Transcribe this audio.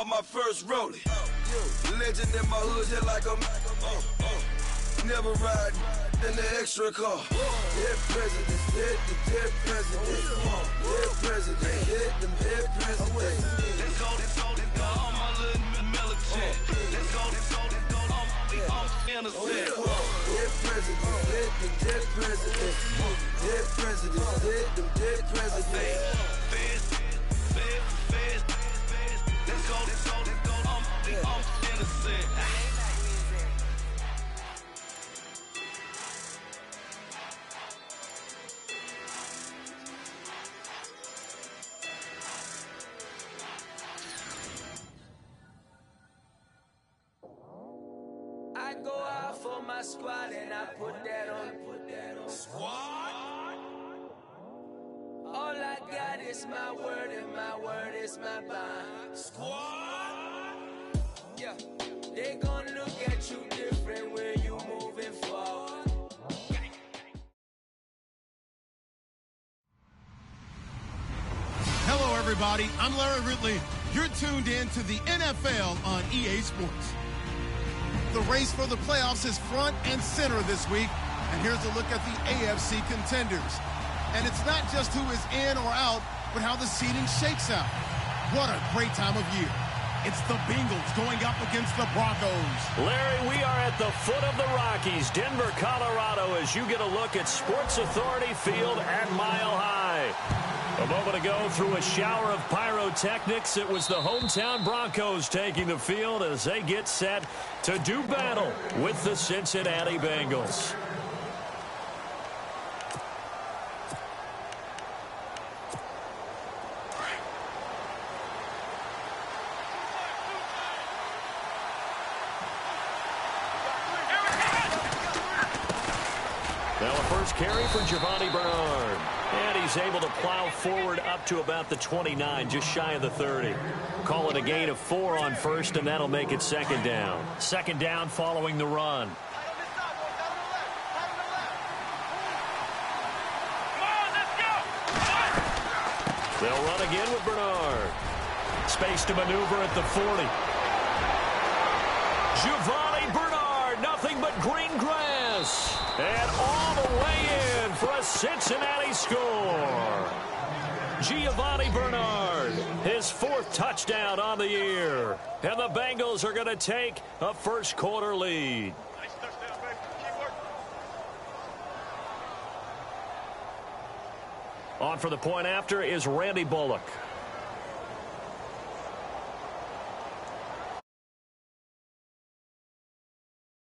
off my first rollie. Legend in my hood, just like a never riding in the extra car. Dead presidents, dead the dead presidents. Dead presidents, dead them dead presidents. Let's go, all my little militant. Let's go, all innocent. Dead presidents, dead the dead presidents. Dead presidents, dead them dead presidents. Let's go, all innocent. I go out for my squad and I put that on. Squad? All I got is my word and my word is my bond. Squad? Yeah, they gon' look at you different when you moving forward. Hello, everybody. I'm Larry Ridley. You're tuned in to the NFL on EA Sports. The race for the playoffs is front and center this week, and here's a look at the AFC contenders. And it's not just who is in or out, but how the seeding shakes out. What a great time of year. It's the Bengals going up against the Broncos. Larry, we are at the foot of the Rockies, Denver, Colorado, as you get a look at Sports Authority Field at Mile High. A moment ago, through a shower of pyrotechnics, it was the hometown Broncos taking the field as they get set to do battle with the Cincinnati Bengals. Now a first carry for Giovanni Bernard. And he's able to plow forward up to about the 29, just shy of the 30. Call it a gain of 4 on first, and that'll make it second down. Second down following the run. They'll run again with Bernard. Space to maneuver at the 40. Giovanni Bernard, nothing but green grass. And all the way in for a Cincinnati score. Giovanni Bernard, his 4th touchdown on the year. And the Bengals are going to take a first quarter lead. On for the point after is Randy Bullock.